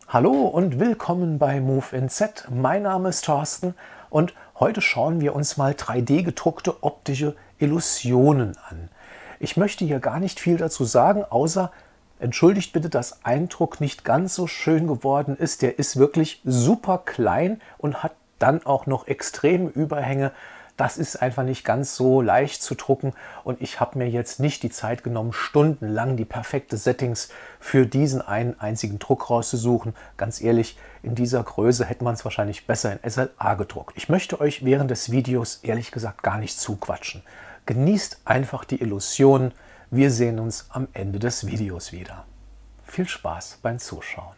Hallo und willkommen bei Move in Z. Mein Name ist Thorsten und heute schauen wir uns mal 3D gedruckte optische Illusionen an. Ich möchte hier gar nicht viel dazu sagen, außer entschuldigt bitte, dass Eindruck nicht ganz so schön geworden ist. Der ist wirklich super klein und hat dann auch noch extreme Überhänge. Das ist einfach nicht ganz so leicht zu drucken und ich habe mir jetzt nicht die Zeit genommen, stundenlang die perfekte Settings für diesen einen einzigen Druck rauszusuchen. Ganz ehrlich, in dieser Größe hätte man es wahrscheinlich besser in SLA gedruckt. Ich möchte euch während des Videos ehrlich gesagt gar nicht zuquatschen. Genießt einfach die Illusionen. Wir sehen uns am Ende des Videos wieder. Viel Spaß beim Zuschauen.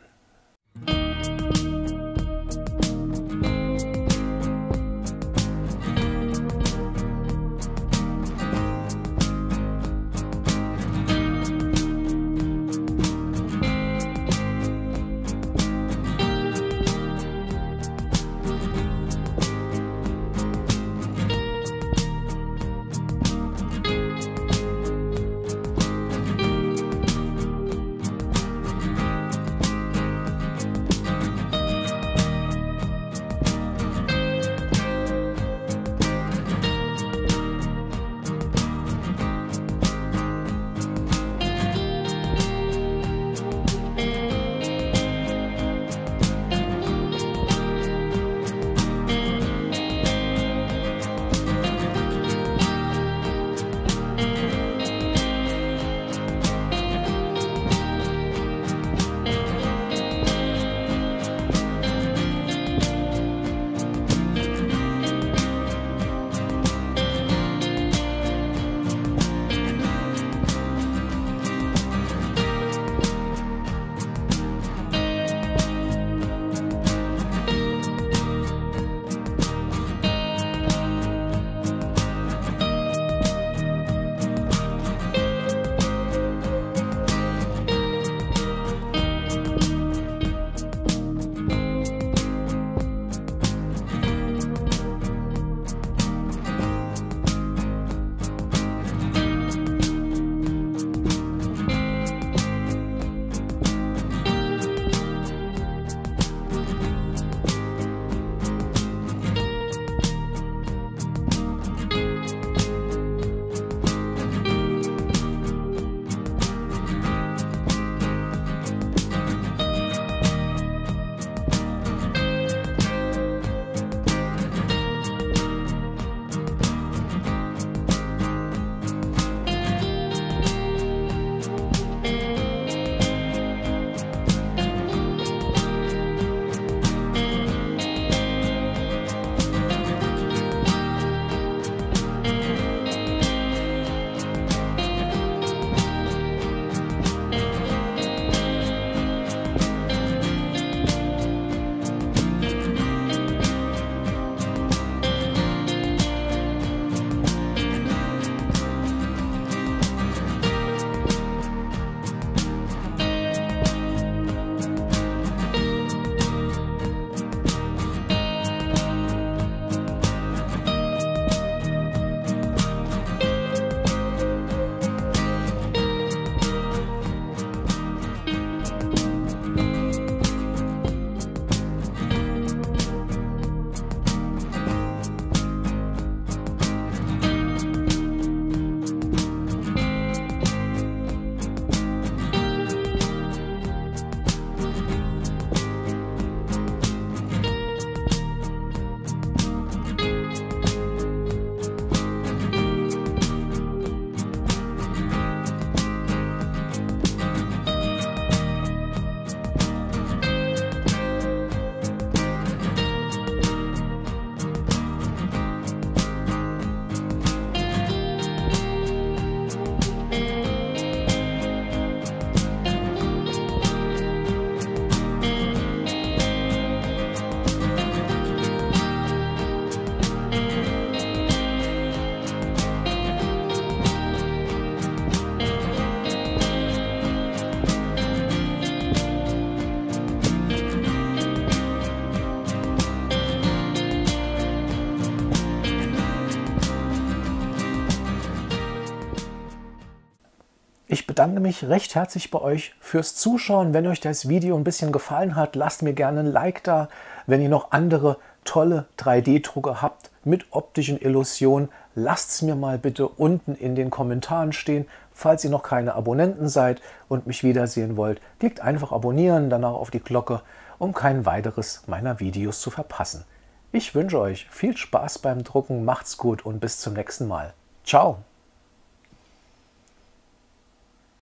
Ich bedanke mich recht herzlich bei euch fürs Zuschauen. Wenn euch das Video ein bisschen gefallen hat, lasst mir gerne ein Like da. Wenn ihr noch andere tolle 3D-Drucker habt mit optischen Illusionen, lasst es mir mal bitte unten in den Kommentaren stehen. Falls ihr noch keine Abonnenten seid und mich wiedersehen wollt, klickt einfach abonnieren, danach auf die Glocke, um kein weiteres meiner Videos zu verpassen. Ich wünsche euch viel Spaß beim Drucken, macht's gut und bis zum nächsten Mal. Ciao!